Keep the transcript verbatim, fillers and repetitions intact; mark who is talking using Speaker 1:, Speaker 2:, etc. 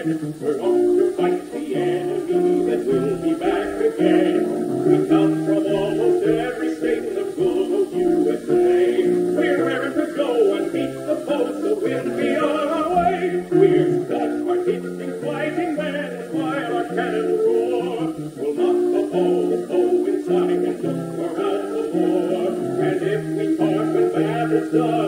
Speaker 1: men. We're off to fight the enemy that will be back again. We come from almost every state in the good U S A. We're raring to go and beat the foe, so we'll be on our way. We're Scotch, hard-hitting, fighting men, while our cannon roar. We'll knock the foe, the foe inside, and look for out the war. And if we part when battle's done,